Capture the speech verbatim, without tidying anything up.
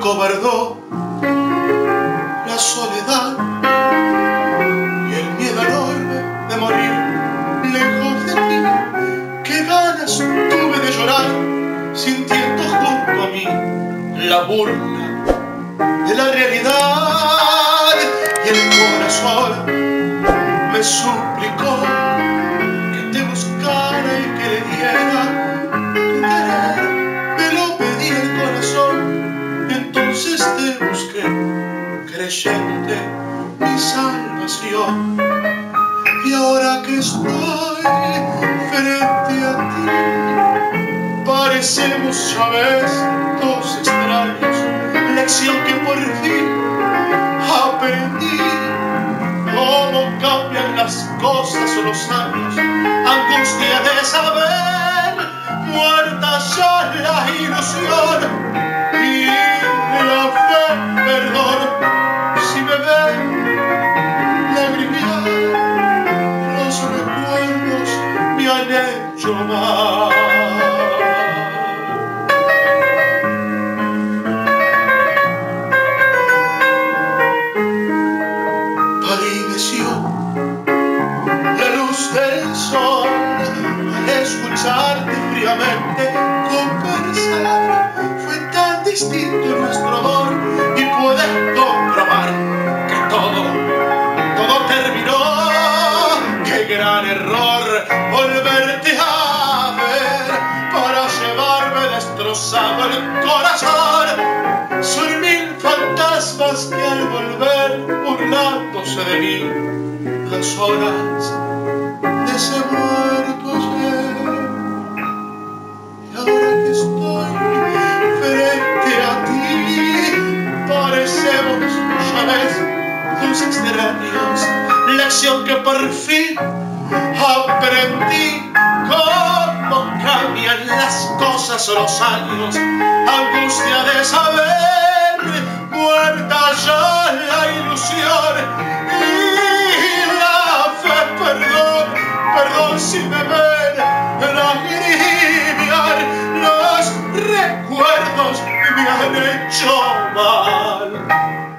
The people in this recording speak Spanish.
acobardó la soledad y el miedo enorme de morir lejos de ti. Qué ganas tuve de llorar sintiendo junto a mí la burla de la realidad, y el corazón me suplicó que te buscara y que le diera tu querer. Me lo pedí el corazón y entonces te busqué, creyéndote mi salvación. Y ahora que estoy frente a ti, parecemos, ya ves, dos extraños. Lección que por fin aprendí, cómo cambian las cosas o los años. Angustia de saber, muerta ya la ilusión y la fe. Perdón si me ven lagrimear, los recuerdos me han hecho mal. La luz del sol al escucharte fríamente conversar, fue tan distinto nuestro amor, y puedes comprobar que todo, todo terminó. Qué gran error volverte a ver para llevarme destrozado el corazón. Son mil fantasmas que al volver burlándose de mí, las horas de ese muerto ayer. Y ahora que estoy frente a ti, parecemos, ya ves, dos extraños. Lección que por fin aprendí, cómo cambian las cosas o los años. Angustia de saber, muerta ya la ilusión. Perdón si me ven lagrimear, los recuerdos me han hecho mal.